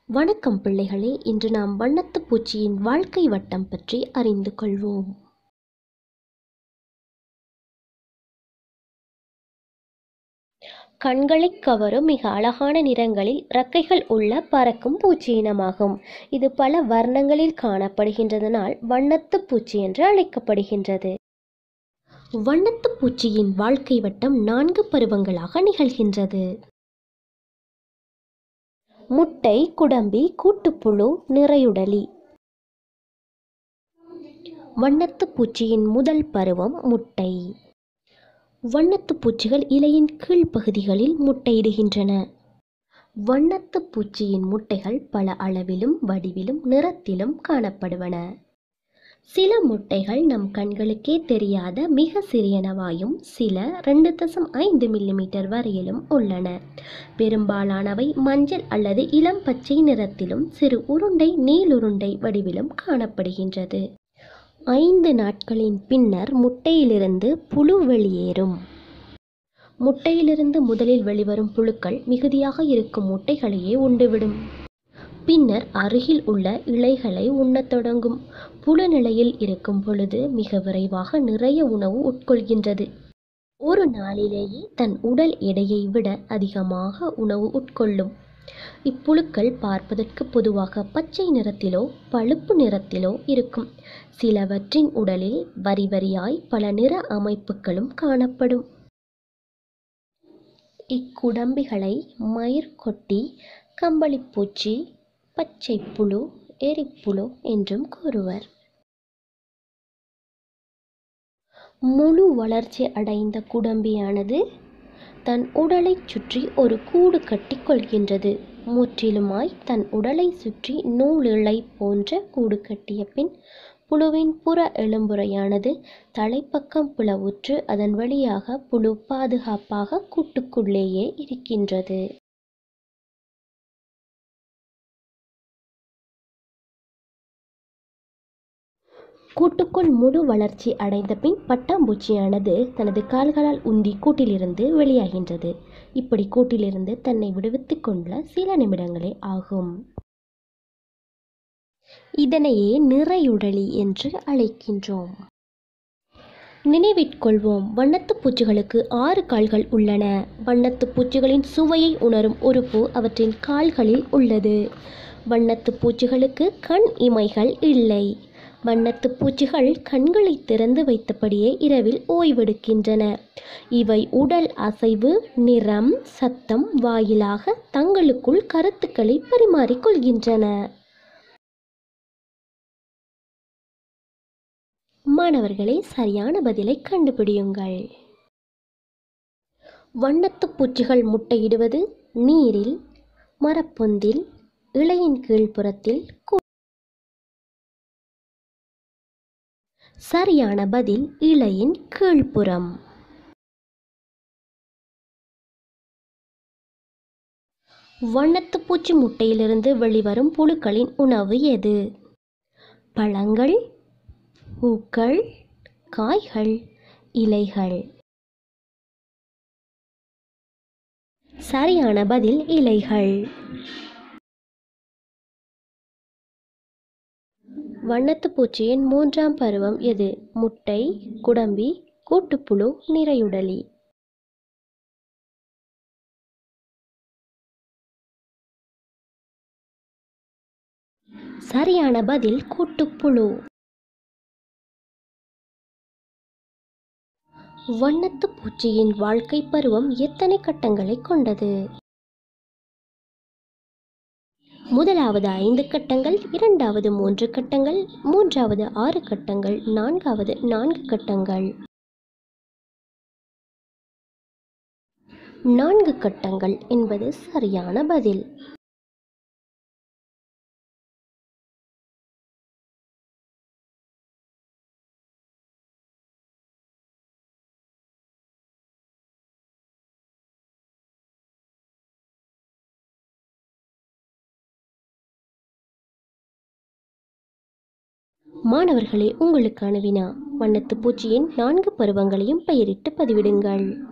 வணக்கம் பிள்ளைகளே, இன்று நாம் வண்ணத்துப் பூச்சியின் வாழ்க்கை வட்டம் பற்றி அறிந்து கொள்வோம். கண்களைக் கவரும் மிக அழகான நிறங்களில் இறக்கைகள் உள்ள பறக்கும் பூச்சி இனமாகும். இது பல வர்ணங்களில் காணப்படுகின்றதனால் வண்ணத்துப் பூச்சி என்று அழைக்கப்படுகின்றது. வண்ணத்துப் பூச்சியின் வாழ்க்கை வட்டம் 4 பருவங்களாக நிகழ்கின்றது. முட்டை, குடம்பி, கூட்டுப்புழு, நிறையுடலி. வண்ணத்துப் பூச்சியின் முதல் பருவம் முட்டை. வண்ணத்துப் பூச்சிகள் இலையின் கீழ்ப்பகுதிகளில் முட்டையிடுகின்றன. வண்ணத்துப் பூச்சியின் முட்டைகள் பல அளவிலும் வடிவிலும் நிறத்திலும் காணப்படுவன. சில முட்டைகள் நம் கண்களுக்கே தெரியாத மிக சிறியனவாயும் சில 2.5 மில்லிமீட்டர் வரையிலும் உள்ளன. பெரும்பாலானவை மஞ்சள் அல்லது இளம் பச்சை நிறத்திலும் சிறு உருண்டை நீளுருண்டை வடிவிலும் காணப்படுகின்றது. 5 நாட்களின் பின்னர் முட்டையிலிருந்து புழு வெளியேறும். முட்டையிலிருந்து முதலில் வெளிவரும் புழுக்கள் மிகுதியாக இருக்கும் முட்டைகளையே உண்டுவிடும். பின்னர் அருகில் உள்ள இலைகளை உண்ணத் தொடங்கும். புழு நிலையில் இருக்கும் பொழுது மிக விரைவாக நிறைய உணவு உட்கொள்கின்றது. ஒரு நாளிலேயே தன் உடல் எடையை விட அதிகமாக உணவு உட்கொள்ளும். இப்புழுக்கள் பார்ப்பதற்கு பொதுவாக பச்சை நிறத்திலோ பழுப்பு நிறத்திலோ இருக்கும். சிலவற்றின் உடலில் வரி வரியாய் பல நிற அமைப்புகளும் காணப்படும். இக்குடம்பிகளை மயிர்கொட்டி, கம்பளிப்பூச்சி, பச்சைப்புழு, எரிப்புழு என்றும் கூறுவர். முழு வளர்ச்சி அடைந்த குடம்பியானது தன் உடலை சுற்றி ஒரு கூடு கட்டி கொள்கின்றது. முற்றிலுமாய் தன் உடலை சுற்றி நூலிழை போன்ற கூடு கட்டிய பின் புழுவின் புற எலும்புரையானது தலைப்பக்கம் பிளவுற்று அதன் வழியாக புழு பாதுகாப்பாக கூட்டுக்குள்ளேயே இருக்கின்றது. கூட்டுக்குள் முழு வளர்ச்சி அடைந்த பின் பட்டாம்பூச்சியானது தனது கால்களால் உந்தி கூட்டிலிருந்து வெளியாகின்றது. இப்படி கூட்டிலிருந்து தன்னை விடுவித்துக் கொள்ள சில நிமிடங்களே ஆகும். இதனையே நிறையுடலி என்று அழைக்கின்றோம். நினைவிற்கொள்வோம், வண்ணத்துப் பூச்சிகளுக்கு 6 கால்கள் உள்ளன. வண்ணத்துப் பூச்சிகளின் சுவையை உணரும் உறுப்பு அவற்றின் கால்களில் உள்ளது. வண்ணத்துப் பூச்சிகளுக்கு கண் இமைகள் இல்லை. வண்ணத்துப் பூச்சிகள் கண்களை திறந்து வைத்தபடியே இரவில் ஓய்வெடுக்கின்றன. இவை உடல் அசைவு, நிறம், சத்தம் வாயிலாக தங்களுக்குள் கருத்துக்களை பரிமாறிக்கொள்கின்றன. மாணவர்களே, சரியான பதிலை கண்டுபிடியுங்கள். வண்ணத்துப் பூச்சிகள் முட்டையிடுவது நீரில், மரப்பொந்தில், இலையின் கீழ்ப்புறத்தில். சரியான பதில் இலையின் கீழ்ப்புறம். வண்ணத்துப் பூச்சி முட்டையிலிருந்து வெளிவரும் புழுக்களின் உணவு எது? பழங்கள், பூக்கள், காய்கள், இலைகள். சரியான பதில் இலைகள். வண்ணத்துப் பூச்சியின் 3ஆம் பருவம் எது? முட்டை, குடம்பி, கூட்டுப்புழு, நிறையுடலி. சரியான பதில் கூட்டுப்புழு. வண்ணத்துப் பூச்சியின் வாழ்க்கை பருவம் எத்தனை கட்டங்களை கொண்டது? முதலாவது 5 கட்டங்கள், இரண்டாவது 3 கட்டங்கள், மூன்றாவது 6 கட்டங்கள், நான்காவது 4 கட்டங்கள். 4 கட்டங்கள் என்பது சரியான பதில். மாணவர்களே, உங்களுக்கான வினா. வண்ணத்துப் பூச்சியின் 4 பருவங்களையும் பெயரிட்டு பதிவிடுங்கள்.